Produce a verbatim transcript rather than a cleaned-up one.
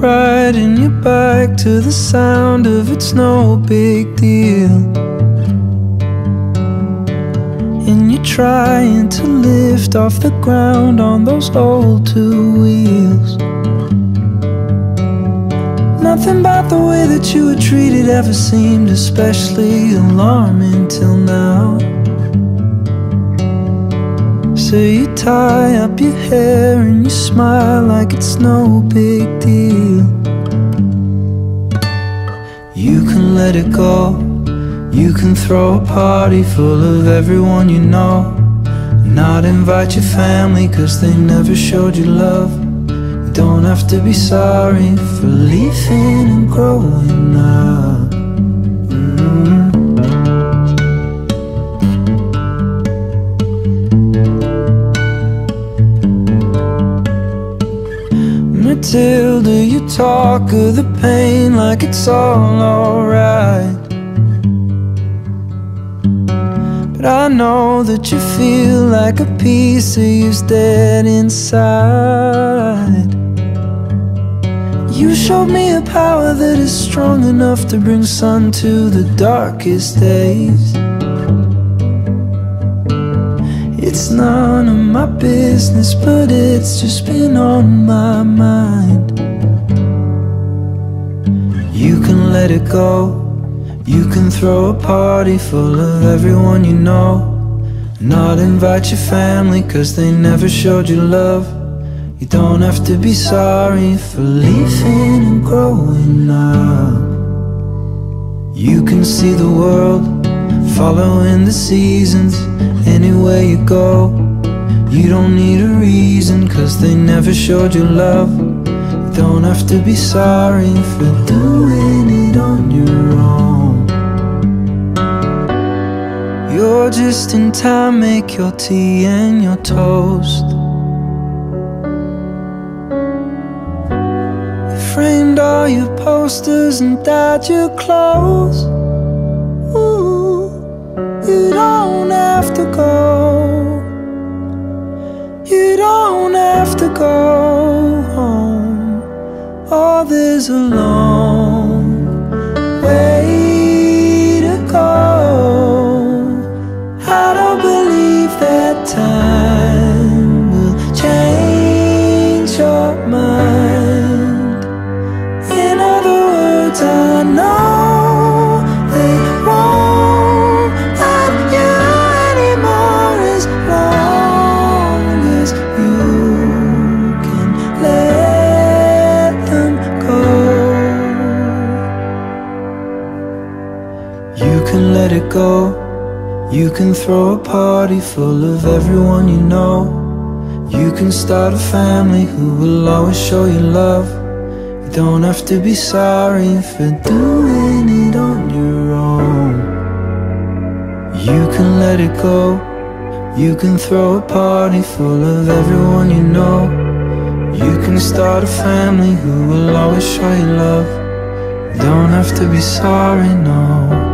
riding your bike to the sound of It's No Big Deal, and you're trying to lift off the ground on those old two wheels. Nothing about the way that you were treated ever seemed especially alarming till now. So you tie up your hair and you smile like it's no big deal. You can let it go, you can throw a party full of everyone you know, and not invite your family cause they never showed you love. You don't have to be sorry for leaving and growing up. mm-hmm. Matilda, you talk of the pain like it's all alright, but I know that you feel like a piece of you's dead inside. You showed me a power that is strong enough to bring sun to the darkest days. It's none of my business, but it's just been on my mind. You can let it go, you can throw a party full of everyone you know, not invite your family cause they never showed you love. You don't have to be sorry for leaving and growing up. You can see the world, following the seasons, anywhere you go. You don't need a reason cause they never showed you love. You don't have to be sorry for doing it on your own. You're just in time, make your tea and your toast. You framed all your posters and dyed your clothes. Ooh, you don't have to go, you don't have to go home. Oh, there's a long way to go. I don't believe that time will change your mind. In other words, I know they won't let you anymore as long as you can let them go. You can let it go, you can throw a party full of everyone you know. You can start a family who will always show you love. You don't have to be sorry for doing it on your own. You can let it go, you can throw a party full of everyone you know. You can start a family who will always show you love. You don't have to be sorry, no.